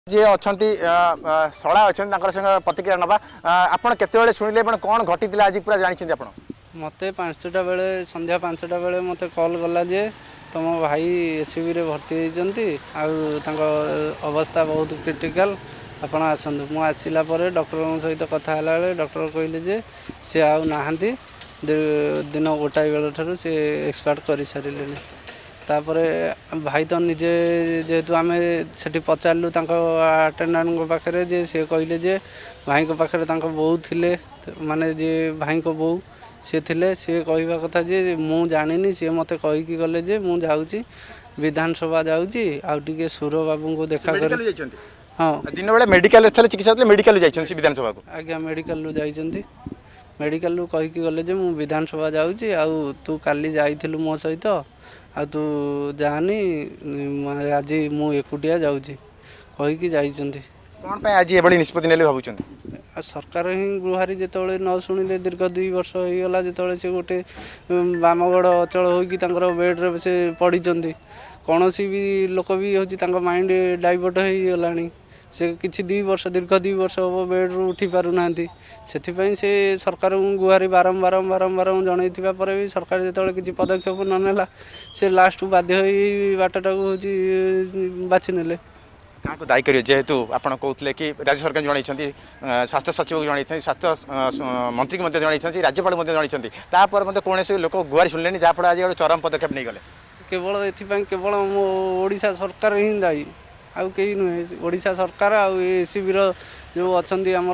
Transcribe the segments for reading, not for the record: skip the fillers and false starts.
जी अच्छा शला अच्छा प्रतिक्रिया नवा आपड़ केत शुणिले कौन घटी आज पूरा जानते आप मत 5टा बेले संध्या 5टा बेले मत कॉल गला जे तुम भाई एससीबी रे भर्ती होती अवस्था बहुत क्रिटिकल आपण आसतु मु आसला डॉक्टर सहित कथा डॉक्टर कहले जे सी आउ नहांती दिन 1टा बेल ठार सी एक्सपायर कर सारे तापर भाई तो निजे जेहेतु आम से पचारू अटेंडेंट पाखे जे सी कहले जे भाई पाखे बो थे माने जे भाई को बो सी थे सी कहवा कथा जे मु जानी सी मत कहीकि गले जे मु जाऊँगी विधानसभा जाऊँगी आउे सुर बाबू को देखा कर हाँ दिन बेले मेडिकल चिकित्सा मेडिकल विधानसभा को आज्ञा मेडिकल जाइए मेडिकल कहीकि गले जे मु विधानसभा जाऊँगी आउ तू काली जाइलु मो सहित आ तू जानी आज मु एकुटिया जाऊँगी कहीकि जाइछन्ति कौन आज ये निष्पत्ति नेले भाबुछन सरकार ही गुहारी जो न शुणिले दीर्घ 2 वर्ष हो गला जो से गोटे बामगढ़ अचल हो बेड्रे से पड़ी कौन भी लोक भी हूँ माइंड डाइवर्ट हो गला से किसी 2 वर्ष दीर्घ 2 वर्ष हम बेड्रु उठी पारना से सरकार गुहारी बारंबार बारंबार जनईता भी सरकार जो किसी पदक्षेप ननेला से लास्ट बाध्य बाटा हूँ बाछी क्या दायी करेंगे जेहेतु आप कहते कि राज्य सरकार जनई स्वास्थ्य सचिव को जनई स्वास्थ्य मंत्री को जनई राज्यपाल जनई कौन से लोक गुहारी शुणिले जहाँफल आज गोटे चरम पदक्षेप नहीं गले केवल ये केवल मो ओडिशा सरकार ही दायी आउ कहीं नुहे ओडिशा सरकार आउ एसीबी जो अच्छा आमर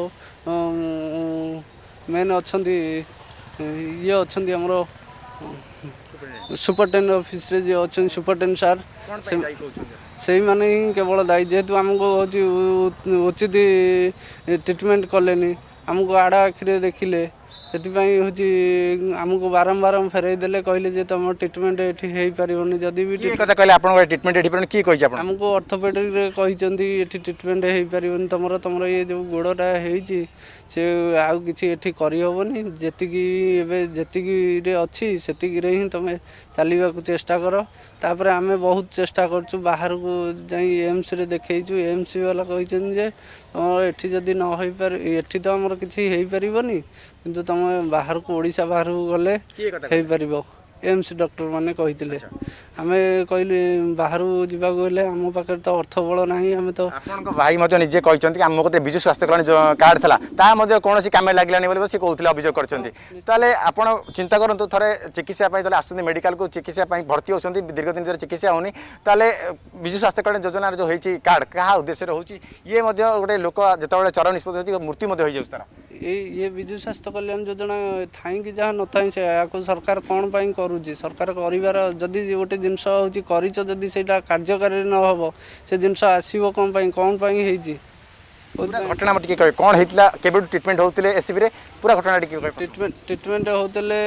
मेन अच्छा ये अच्छा आमर सुपरटेंडेंट ऑफिस रे जो अच्छा सुपरटेंडेंट सार से माने ही केवल दायी जेहेतु आमको हूँ उचित ट्रिटमेंट कले आमको आड़ा आखिरे देखिले से हूँ आमको बारंबार फेरई देले कहले जे तुम ट्रिटमेंट ये पारनी जदि भी ट्रिटमेंट किए आमको ऑर्थोपेडिक रे कही ट्रिटमेंट हो पारन तुम तुम ये जो गोड़टा से आउ कि करहबनी जी अच्छी से ही तुम चलने को चेष्टा कर तापर आम बहुत चेष्टा करूँ बाहर को जाई एम्स रे देखु एम्स वाला कहते तुम एठी जदि न हो पार एठी तो आमर किसी हो पारनी किंतु तुम बाहर को ओडिशा बाहर को गले हो पार एम्स डॉक्टर माने कहते आम कहले बाहर जावाक गले आम पाखे तो अर्थ बल ना आम तो भाई निजे कहते आम कते विजु स्वास्थ्य कल्याण कार्ड था कौन कम लगे सी कहते अभियोग करते आप चिंता करूँ थे चिकित्सा आस मेडिकल को चिकित्सा भर्ती होती दीर्घ दिन चिकित्सा होनी विजु स्वास्थ्य कल्याण योजना जो होती कार्ड क्या उद्देश्य होती ये गोटे लोक जो चरम निष्पत्ति होती मृत्यु हो जाए ये विजु स्वास्थ्य कल्याण योजना थाई जहाँ न था से सरकार कौन पाई करुँची सरकार कर जदि गोटे जिनस होदी से कार्यकारी न हम से जिनस आसो कौन पाई घटना कौन होता ट्रिटमेंट होते एससीबी पूरा घटना ट्रिटमेंट होते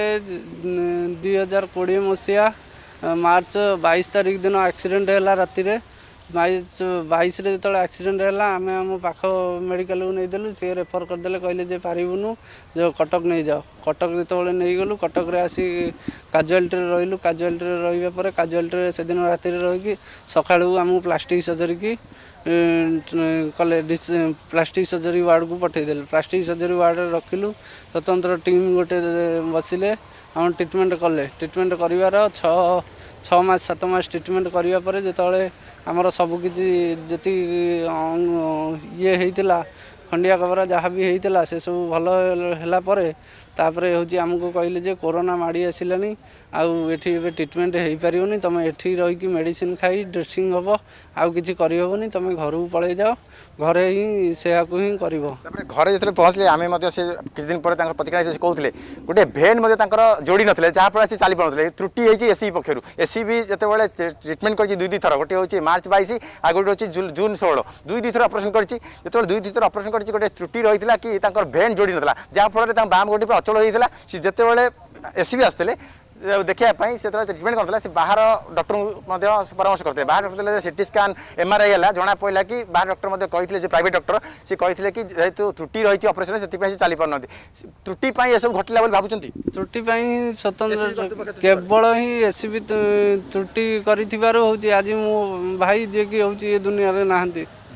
2020 मसीहा मार्च 22 तारीख दिन एक्सीडेंट है राति 22 जो एक्सीडेंट है आम आम पाख मेडिकल को नहींदेलु सी रेफर करदे कहले जे पारूनु जो कटक नहीं जाओ कटक जो नहीं गलु कटक आसी काजुआलिटी रही काजुआलिटी रही काजुआलिटी से दिन राति रही सका आम प्लास्टिक सर्जरी की कले प्लास्टिक सर्जरी वार्ड को पठेदेले प्लास्टिक सर्जरी वार्ड रखिलु स्वतंत्र टीम गोटे बसिले आम ट्रिटमेंट कले ट्रिटमेंट कर 6 मास 7 मास ट्रिटमेंट करापर जो आमर सबकि जी ये होता खंडिया कबरा जहाँ भी होता से सब भल है हूँ आमको कहले जे कोरोना माड़ी आसलानी आउ एठी ट्रिटमेंट हो पारनी तुम एठी रही मेडिसिन खाई ड्रेसिंग हम आउ कि करहबनी तुम घर को पलि जाओ घरे ही से कर घरे जो पहुँचले आम किसी दिन पर प्रतिक्रिया कहते गोटे भेन जोड़ी ना जहाँफल से चली पारे त्रुटि होती एससीबी पक्षर एससीबी जो ट्रिटमेंट कर 2 थर गोटे हूँ मार्च 22 आ गोटे हूँ जून 16 2 थर ऑपरेशन कर 2 थर ऑपरेशन कर गोटे त्रुटि रही है कि भेन जोड़ी ना जहाँफल बाम गोटी अचल होता सी जिते एससीबी आसते देखापी से ट्रिटमेंट करता से बाहर डॉक्टर परामर्श करते बाहर डॉक्टर सीटी स्कान एमआरआई है जना पड़ा कि बाहर डॉक्टर कहते प्राइवेट डॉक्टर सी कहते कि जेहेतु त्रुटि रही ऑपरेशन से चली पार त्रुटि ये सब घटला भावुं त्रुटि स्वतंत्र केवल ही एससीबी त्रुटि कर आज मो भाई जी कि हूँ दुनिया नहांती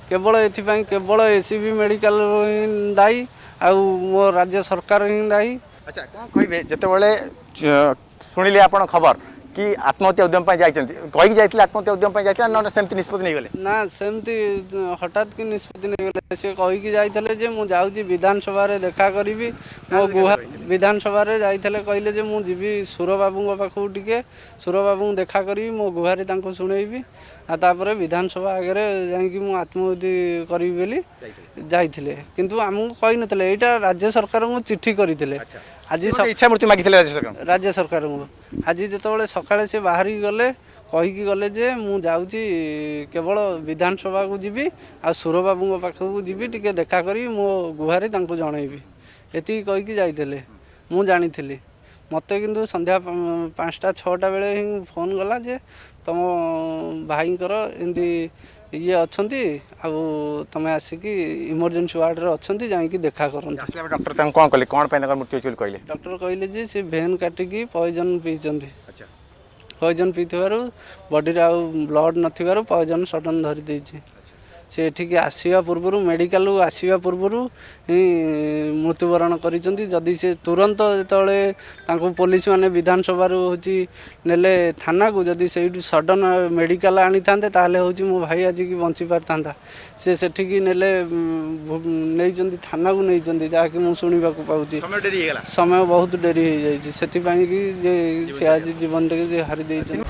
केवल एथिपाई केवल एसीबी मेडिकल ही दायी आउ मो राज्य सरकार ही दायी। अच्छा कौन कहे जिते शुणिले आप खबर कि आत्महत्या उद्यम कहीकि जाइए आत्महत्या उद्यम जाइए ना सेमती निष्पत्ति नहीं गले ना सेमती हठात कि निष्पत्ति नहीं गले सी कहीकि जाइए जे मु जाऊँगी विधानसभा देखा करी मो गुहार विधानसभा जाइए कहले जे मु जीवी सुर बाबू पाखु टिके सुर बाबू देखा करी मो गुहारी शुणेबी आपर विधानसभा आगे जा आत्महत्या करी बोली जाइए किंतु आमको कही नथिले एटा राज्य सरकार को चिट्ठी करते आज इच्छा मृत्यु मागी राज्य सरकार को आज जिते सकाଳେ से बाहरी गले कहीकि गले जे मु जाऊँगी केवल विधानसभा को जीवी आ सुर बाबू पाखक जीवी टिके देखा करी मो गुहारी जनइबी एति कहीकि जाइए मु जानी मते किंतु संध्या 5टा 6टा बेले ही फोन गला जे तुम भाईकर एमती ये अच्छा तुम आसिक इमरजेंसी वार्ड रे अच्छा जाकि देखा कर डॉक्टर कौन कले कौन मृत्यु कहले डॉक्टर कहले जे से भेन काटिकी पॉइजन पीछे पॉइजन पीथार बॉडी आउ ब्लड नथिबारु पॉइजन सडन धरी देछि से एठिक आसवा पूर्व मेडिकल आसवा पूर्व ही मृत्युवरण करी से तुरंत जो पुलिस माने विधानसभा हूँ नेले थाना को जदि से सडन मेडिकल आनी था हूँ मो भाई आज की बंची पार था से सेठिक नेले नहीं थाना को नहीं जहाँकि मुझे शुणा पाऊँ समय बहुत डेरी हो जाए से आज जीवन टे हारी